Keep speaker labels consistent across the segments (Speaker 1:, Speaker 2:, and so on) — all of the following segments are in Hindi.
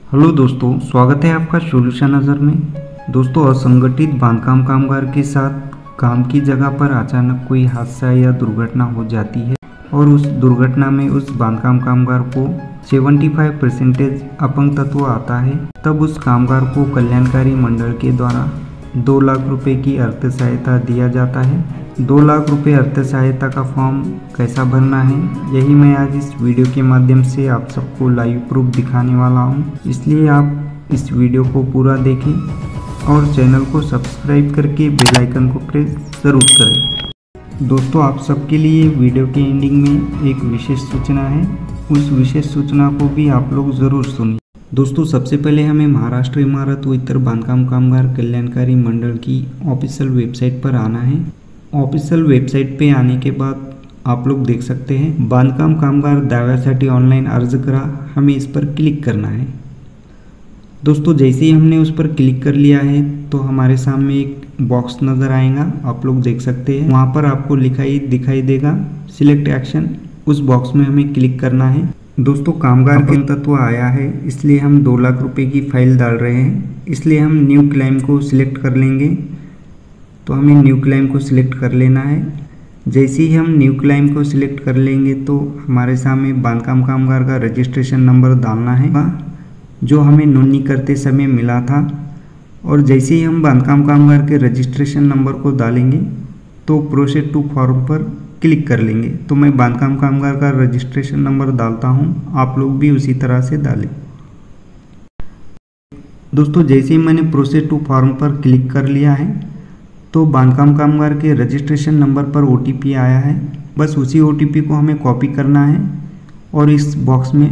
Speaker 1: हेलो दोस्तों, स्वागत है आपका सॉल्यूशन नज़र में। दोस्तों, असंगठित बांधकाम कामगार के साथ काम की जगह पर अचानक कोई हादसा या दुर्घटना हो जाती है और उस दुर्घटना में उस बांधकाम कामगार को 75% अपंग तत्व आता है, तब उस कामगार को कल्याणकारी मंडल के द्वारा 2 लाख रुपए की अर्थ सहायता दिया जाता है। 2 लाख रुपए अर्थ सहायता का फॉर्म कैसा भरना है, यही मैं आज इस वीडियो के माध्यम से आप सबको लाइव प्रूफ दिखाने वाला हूं। इसलिए आप इस वीडियो को पूरा देखें और चैनल को सब्सक्राइब करके बेल आइकन को प्रेस ज़रूर करें। दोस्तों, आप सबके लिए वीडियो के एंडिंग में एक विशेष सूचना है, उस विशेष सूचना को भी आप लोग ज़रूर सुनिए। दोस्तों, सबसे पहले हमें महाराष्ट्र इमारत व इतर बांधकाम कामगार कल्याणकारी मंडळ की ऑफिशियल वेबसाइट पर आना है। ऑफिशियल वेबसाइट पे आने के बाद आप लोग देख सकते हैं बांधकाम कामगार दाव्यासाठी ऑनलाइन अर्ज करा, हमें इस पर क्लिक करना है। दोस्तों, जैसे ही हमने उस पर क्लिक कर लिया है तो हमारे सामने एक बॉक्स नज़र आएगा, आप लोग देख सकते हैं। वहाँ पर आपको दिखाई देगा सिलेक्ट एक्शन, उस बॉक्स में हमें क्लिक करना है। दोस्तों, कामगार के तत्व आया है, इसलिए हम 2 लाख रुपए की फाइल डाल रहे हैं, इसलिए हम न्यू क्लेम को सिलेक्ट कर लेंगे। तो हमें न्यू क्लेम को सिलेक्ट कर लेना है। जैसे ही हम न्यू क्लेम को सिलेक्ट कर लेंगे तो हमारे सामने बांधकाम कामगार का रजिस्ट्रेशन नंबर डालना है जो हमें नोंदणी करते समय मिला था। और जैसे ही हम बांधकाम कामगार के रजिस्ट्रेशन नंबर को डालेंगे तो प्रोसीड टू फॉर्म पर क्लिक कर लेंगे। तो मैं बांधकाम कामगार का रजिस्ट्रेशन नंबर डालता हूं, आप लोग भी उसी तरह से डालें। दोस्तों, जैसे ही मैंने प्रोसीड टू फॉर्म पर क्लिक कर लिया है तो बांधकाम कामगार के रजिस्ट्रेशन नंबर पर OTP आया है। बस उसी OTP को हमें कॉपी करना है और इस बॉक्स में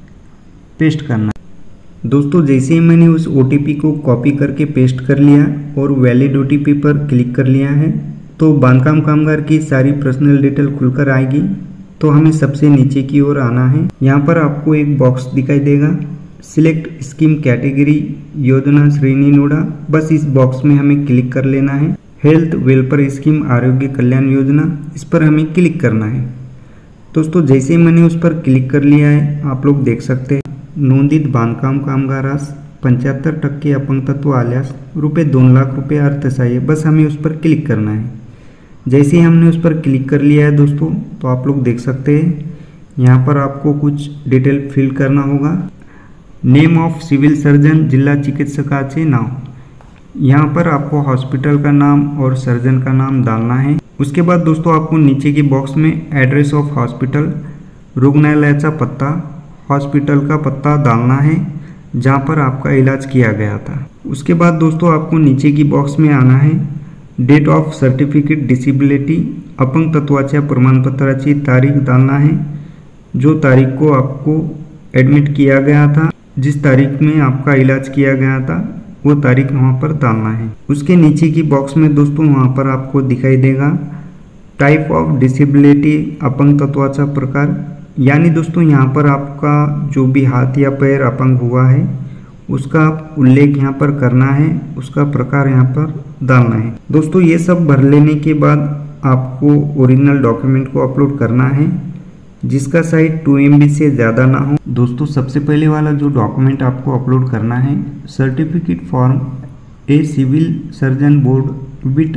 Speaker 1: पेस्ट करना है। दोस्तों, जैसे ही मैंने उस OTP को कॉपी करके पेस्ट कर लिया और वैलिड OTP पर क्लिक कर लिया है तो बांधकाम कामगार की सारी पर्सनल डिटेल खुलकर आएगी। तो हमें सबसे नीचे की ओर आना है। यहाँ पर आपको एक बॉक्स दिखाई देगा, सिलेक्ट स्कीम कैटेगरी योजना श्रेणी निवडा। बस इस बॉक्स में हमें क्लिक कर लेना है। हेल्थ वेलफेयर स्कीम आरोग्य कल्याण योजना, इस पर हमें क्लिक करना है। दोस्तों, जैसे ही मैंने उस पर क्लिक कर लिया है, आप लोग देख सकते हैं नोंदित बांधकाम कामगारास 75% अपंगत्व आल्यास ₹2 लाख रुपये अर्थसहाय्य, बस हमें उस पर क्लिक करना है। जैसे ही हमने उस पर क्लिक कर लिया है दोस्तों, तो आप लोग देख सकते हैं यहाँ पर आपको कुछ डिटेल फिल करना होगा। नेम ऑफ सिविल सर्जन, जिला चिकित्सकाचे नाव, यहाँ पर आपको हॉस्पिटल का नाम और सर्जन का नाम डालना है। उसके बाद दोस्तों आपको नीचे के बॉक्स में एड्रेस ऑफ हॉस्पिटल, रुग्णालयाचा पत्ता, हॉस्पिटल का पत्ता डालना है जहाँ पर आपका इलाज किया गया था। उसके बाद दोस्तों आपको नीचे की बॉक्स में आना है। डेट ऑफ सर्टिफिकेट डिसेबिलिटी, अपंग तत्वाच्या प्रमाणपत्राची तारीख डालना है, जो तारीख को आपको एडमिट किया गया था, जिस तारीख में आपका इलाज किया गया था वो तारीख वहाँ पर डालना है। उसके नीचे की बॉक्स में दोस्तों वहाँ पर आपको दिखाई देगा टाइप ऑफ डिसेबिलिटी, अपंग तत्वाचा प्रकार, यानी दोस्तों यहाँ पर आपका जो भी हाथ या पैर अपंग हुआ है उसका उल्लेख यहाँ पर करना है, उसका प्रकार यहाँ पर डालना है। दोस्तों, ये सब भर लेने के बाद आपको ओरिजिनल डॉक्यूमेंट को अपलोड करना है जिसका साइज 2 MB से ज़्यादा ना हो। दोस्तों, सबसे पहले वाला जो डॉक्यूमेंट आपको अपलोड करना है, certificate form A civil surgeon board with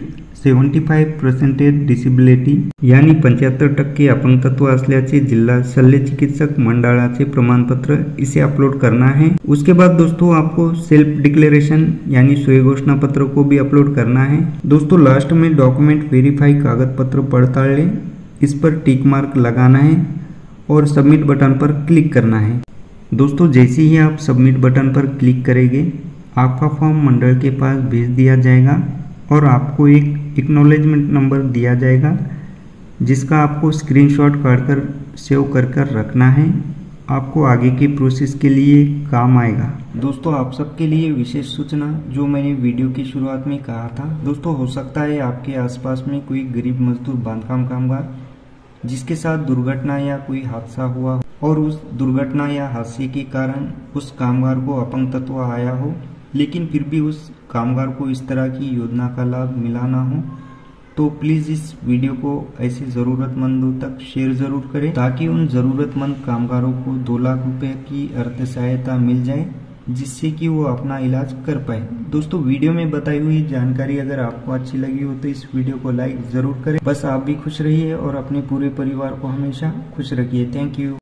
Speaker 1: 75% disability, यानी 75% अपंगत्व असल्याचे जिल्हा शल्य चिकित्सक मंडळाचे प्रमाणपत्र, इसे अपलोड करना है। उसके बाद दोस्तों आपको सेल्फ डिक्लेरेशन यानी स्वयं घोषणा पत्र को भी अपलोड करना है। दोस्तों, लास्ट में डॉक्यूमेंट वेरीफाई कागज पत्र पड़ताल, इस पर टिक मार्क लगाना है और सबमिट बटन पर क्लिक करना है। दोस्तों, जैसे ही आप सबमिट बटन पर क्लिक करेंगे आपका फॉर्म मंडल के पास भेज दिया जाएगा और आपको एक एक्नॉलेजमेंट नंबर दिया जाएगा जिसका आपको स्क्रीनशॉट काटकर सेव कर रखना है, आपको आगे की प्रोसेस के लिए काम आएगा। दोस्तों, आप सबके लिए विशेष सूचना जो मैंने वीडियो की शुरुआत में कहा था, दोस्तों हो सकता है आपके आसपास में कोई गरीब मजदूर बांधकाम कामगार जिसके साथ दुर्घटना या कोई हादसा हुआ और उस दुर्घटना या हादसे के कारण उस कामगार को अपंग तत्व आया हो, लेकिन फिर भी उस कामगार को इस तरह की योजना का लाभ मिला ना हो, तो प्लीज़ इस वीडियो को ऐसे ज़रूरतमंदों तक शेयर ज़रूर करें ताकि उन ज़रूरतमंद कामगारों को 2 लाख रुपए की अर्थ सहायता मिल जाए जिससे कि वो अपना इलाज कर पाए। दोस्तों वीडियो में बताई हुई जानकारी अगर आपको अच्छी लगी हो तो इस वीडियो को लाइक ज़रूर करें। बस आप भी खुश रहिए और अपने पूरे परिवार को हमेशा खुश रखिए। Thank you.